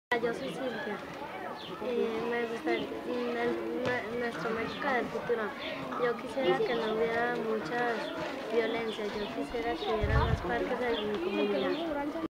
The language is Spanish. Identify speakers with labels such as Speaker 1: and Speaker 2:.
Speaker 1: Yo soy Silvia. Me gusta nuestro México del futuro. Yo quisiera que no hubiera mucha violencia. Yo quisiera que hubiera más parques en mi comunidad.